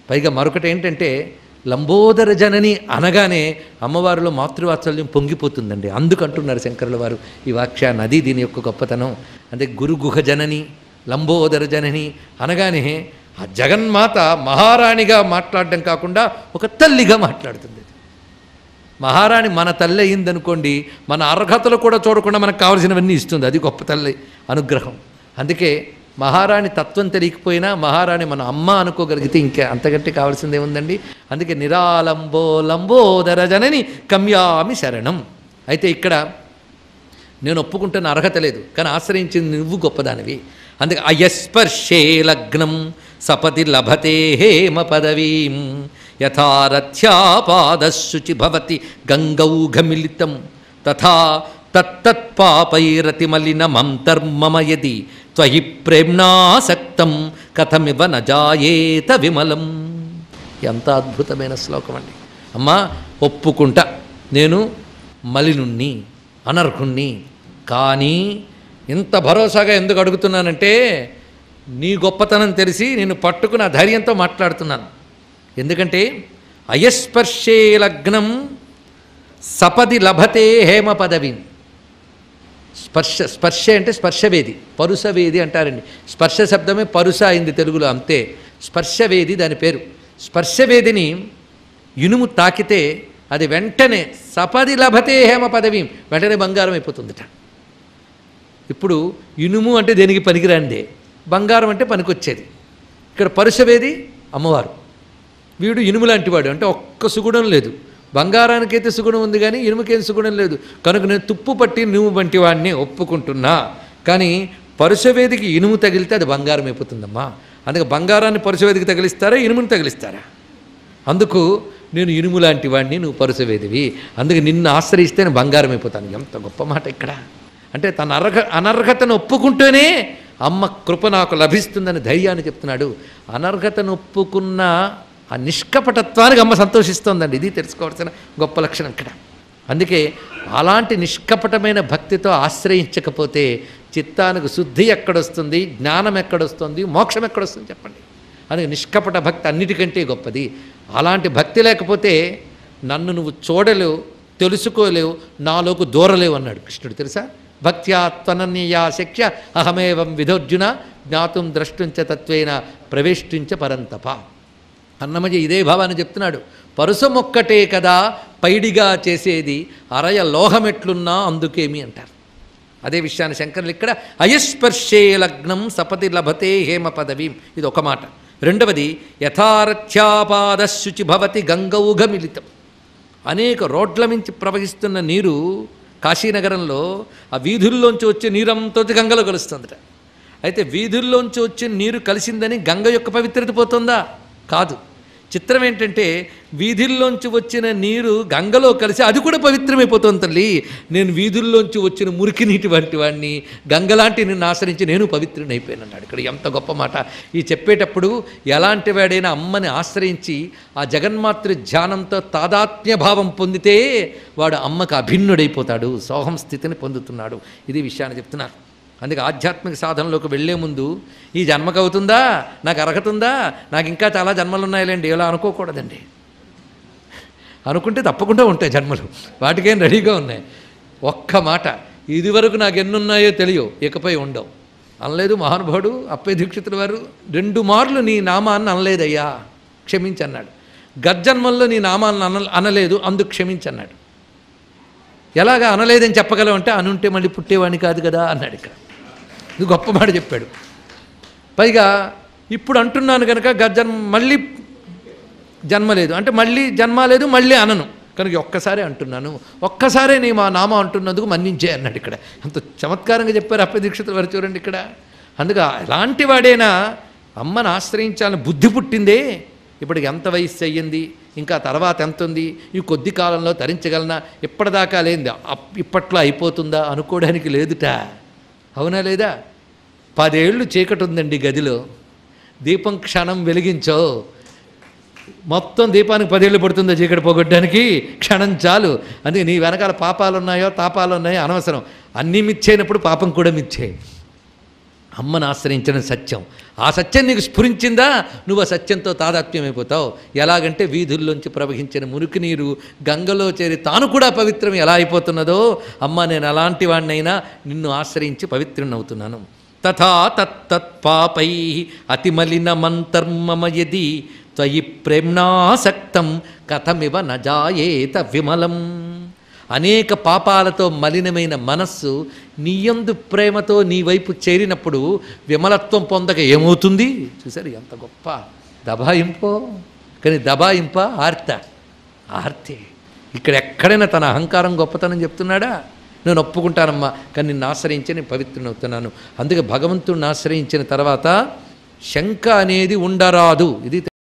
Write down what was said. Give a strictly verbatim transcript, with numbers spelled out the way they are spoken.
పైగా మరొకటి ఏంటంటే లంబోదర జనని అనగానే అమ్మవారిలో మాతృవాత్సల్యం పొంగిపోతుందండి. అందుకంటున్నారు శంకరుల వారు ఈ వాక్యాన్ని. అది దీని యొక్క గొప్పతనం. అంటే గురుగుహ జనని లంబోదర జనని అనగానే ఆ జగన్మాత మహారాణిగా మాట్లాడడం కాకుండా ఒక తల్లిగా మాట్లాడుతుంది. మహారాణి మన తల్లి అయిందనుకోండి, మన అర్హతలు కూడా చూడకుండా మనకు కావాల్సినవన్నీ ఇస్తుంది. అది గొప్ప తల్లి అనుగ్రహం. అందుకే మహారాణి తత్వం తెలియకపోయినా మహారాణి మన అమ్మ అనుకోగలిగితే ఇంకా అంతకంటే కావాల్సిందే ఉందండి. అందుకే నిరాలంబో లంబోదర జనని కమ్యామి శరణం. అయితే ఇక్కడ నేను ఒప్పుకుంటున్న అర్హత లేదు, కానీ ఆశ్రయించింది నువ్వు గొప్పదానివి. అందుకే అయస్పర్శే లగ్నం సపతి లభతే హేమ పదవీం యథారథ్యాపాదశుచి భవతి గంగౌఘమిలితం తథా తత్తత్పాపైరతిమలినమంతర్మమ యది త్వయి ప్రేమ్నాసక్తం కథమివ నజాయేత విమలం. ఎంత అద్భుతమైన శ్లోకం అండి. అమ్మా, ఒప్పుకుంటా నేను మలినుణ్ణి, అనర్హుణ్ణి, కానీ ఇంత భరోసాగా ఎందుకు అడుగుతున్నానంటే నీ గొప్పతనం తెలిసి నేను పట్టుకున్న ధైర్యంతో మాట్లాడుతున్నాను. ఎందుకంటే అయస్పర్శే లగ్నం సపది లభతే హేమ పదవి. స్పర్శ స్పర్శ అంటే స్పర్శవేది, పరుసవేది అంటారండి. స్పర్శ శబ్దమే పరుస అయింది తెలుగులో, అంతే. స్పర్శవేది దాని పేరు. స్పర్శవేదిని ఇనుము తాకితే అది వెంటనే సపది లభతే హేమ పదవి, వెంటనే బంగారం అయిపోతుందిట. ఇప్పుడు ఇనుము అంటే దేనికి పనికిరాందే, బంగారం అంటే పనికొచ్చేది. ఇక్కడ పరుసవేది అమ్మవారు. వీడు ఇనుము లాంటివాడు, అంటే ఒక్క సుగుణం లేదు. బంగారానికైతే సుగుణం ఉంది కానీ ఇనుముకేం సుగుణం లేదు. కనుక నేను తుప్పు పట్టి ఇనుము వంటి వాడిని ఒప్పుకుంటున్నా. కానీ పరుసవేదికి ఇనుము తగిలితే అది బంగారం అయిపోతుందమ్మా. అందుకే బంగారాన్ని పరుసవేదికి తగిలిస్తారా, ఇనుముని తగిలిస్తారా? అందుకు నేను ఇనుము లాంటి వాడిని, నువ్వు పరుసవేదివి, అందుకే నిన్ను ఆశ్రయిస్తే నేను బంగారం అయిపోతాను. ఎంత గొప్ప మాట ఇక్కడ. అంటే తన అర్హ అనర్హతను ఒప్పుకుంటూనే అమ్మ కృప నాకు లభిస్తుందని ధైర్యాన్ని చెప్తున్నాడు. అనర్హతను ఒప్పుకున్న ఆ నిష్కపటత్వానికి అమ్మ సంతోషిస్తోందండి. ఇది తెలుసుకోవాల్సిన గొప్ప లక్షణం ఇక్కడ. అందుకే అలాంటి నిష్కపటమైన భక్తితో ఆశ్రయించకపోతే చిత్తానికి శుద్ధి ఎక్కడొస్తుంది, జ్ఞానం ఎక్కడొస్తుంది, మోక్షం ఎక్కడొస్తుంది చెప్పండి. అందుకే నిష్కపట భక్తి అన్నిటికంటే గొప్పది. అలాంటి భక్తి లేకపోతే నన్ను నువ్వు చూడలేవు, తెలుసుకోలేవు, నాలోకి దూరలేవు అన్నాడు కృష్ణుడు. తెలుసా? భక్త్యా త్వనన్యయా శక్య అహమేవం విధోర్జున జ్ఞాతుం ద్రష్టుంచ తత్వేన ప్రవేష్టించ పరంతప. అన్నమయ్య ఇదే భావాన్ని చెప్తున్నాడు. పరుసమొక్కటే కదా పైడిగా చేసేది, అరయ లోహమెట్లున్నా అందుకేమి అంటారు. అదే విషయాన్ని శంకరులు ఇక్కడ అయస్పర్శే లగ్నం సపతి లభతే హేమ పదవీం, ఇది ఒక మాట. రెండవది యథారథ్యాపాదశుచి భవతి గంగౌఘమిలితం. అనేక రోడ్ల మించి ప్రవహిస్తున్న నీరు కాశీనగరంలో ఆ వీధుల్లోంచి వచ్చే నీరంతో గంగలో కలుస్తుందట. అయితే వీధుల్లోంచి వచ్చే నీరు కలిసిందని గంగ యొక్క పవిత్రత పోతుందా? కాదు. చిత్రం ఏంటంటే వీధుల్లోంచి వచ్చిన నీరు గంగలో కలిసి అది కూడా పవిత్రమైపోతుంది. తల్లి, నేను వీధుల్లోంచి వచ్చిన మురికి నీటి వంటి వాడిని, గంగలాంటి నిన్ను ఆశ్రయించి నేను పవిత్రునైపోయానన్నాడు. ఇక్కడ ఎంత గొప్ప మాట. ఈ చెప్పేటప్పుడు ఎలాంటి వాడైనా అమ్మని ఆశ్రయించి ఆ జగన్మాతృ ధ్యానంతో తాదాత్మ్య భావం పొందితే వాడు అమ్మకు అభిన్నుడైపోతాడు, సోహం స్థితిని పొందుతున్నాడు. ఇది విషయాన్ని చెప్తున్నారు. అందుకే ఆధ్యాత్మిక సాధనలోకి వెళ్లే ముందు ఈ జన్మకు అవుతుందా, నాకు అర్హత ఉందా, నాకు ఇంకా చాలా జన్మలు ఉన్నాయిలేండి ఇలా అనుకోకూడదండి. అనుకుంటే తప్పకుండా ఉంటాయి జన్మలు, వాటికేం రెడీగా ఉన్నాయి. ఒక్క మాట, ఇదివరకు నాకు ఎన్నున్నాయో తెలియవు, ఇకపై ఉండవు అనలేదు మహానుభావుడు అప్పయ్య దీక్షితుల వారు. రెండు మార్లు నీ నామాన్ని అనలేదయ్యా, క్షమించన్నాడు. గజ్జన్మల్లో నీ నామాన్ని అన అనలేదు అందుకు క్షమించన్నాడు. ఎలాగా అనలేదని చెప్పగలవు అంటే, అనుంటే మళ్ళీ పుట్టేవాడిని కాదు కదా అన్నాడు. ఇక్కడ ఇది గొప్ప మాట చెప్పాడు. పైగా ఇప్పుడు అంటున్నాను కనుక గజ్జన్మ మళ్ళీ జన్మ లేదు అంటే మళ్ళీ జన్మ లేదు, మళ్ళీ అనను కనుక ఒక్కసారి అంటున్నాను, ఒక్కసారే నీ మా నామం అంటున్నందుకు మన్నించే అన్నాడు. ఇక్కడ అంత చమత్కారంగా చెప్పారు అప్పయ్య దీక్షితుల వారు చూడండి ఇక్కడ. అందుకే ఎలాంటి వాడైనా అమ్మను ఆశ్రయించాలని బుద్ధి పుట్టిందే. ఇప్పటికి ఎంత వయస్సు అయ్యింది, ఇంకా తర్వాత ఎంత ఉంది, ఈ కొద్ది కాలంలో తరించగలనా, ఇప్పటిదాకా లేనిది ఇప్పట్లో అయిపోతుందా అనుకోవడానికి లేదుట. అవునా లేదా? పదేళ్ళు చీకటి ఉందండి గదిలో, దీపం క్షణం వెలిగించో, మొత్తం దీపానికి పదేళ్ళు పడుతుందో చీకటి పోగొట్టడానికి? క్షణం చాలు. అందుకే నీ వెనకాల పాపాలు ఉన్నాయో తాపాలు ఉన్నాయో అనవసరం, అన్నీ మిచ్చైనప్పుడు పాపం కూడా మిచ్చే. అమ్మను ఆశ్రయించడం సత్యం. ఆ సత్యం నీకు స్ఫురించిందా, నువ్వు ఆ సత్యంతో తాదాత్మ్యమైపోతావు. ఎలాగంటే వీధుల్లోంచి ప్రవహించిన మురికి నీరు గంగలో చేరి తాను కూడా పవిత్రం ఎలా అయిపోతున్నదో, అమ్మ నేను అలాంటి వాడినైనా నిన్ను ఆశ్రయించి పవిత్రునవుతున్నాను. తథా తత్తత్ పాపై అతిమలినమంతర్మమ యది త్వయి ప్రేమ్నాసక్తం కథమివ నజాయేత విమలం. అనేక పాపాలతో మలినమైన మనస్సు నీయందు ప్రేమతో నీ వైపు చేరినప్పుడు విమలత్వం పొందక ఏమవుతుంది? చూసారు ఎంత గొప్ప దబాయింపో. కానీ దబాయింప ఆర్త ఆర్తే. ఇక్కడ ఎక్కడైనా తన అహంకారం గొప్పతనం చెప్తున్నాడా? నేను ఒప్పుకుంటానమ్మా, కానీ నిన్ను ఆశ్రయించి నేను పవిత్రునవుతున్నాను. అందుకే భగవంతుడిని ఆశ్రయించిన తర్వాత శంక అనేది ఉండరాదు. ఇది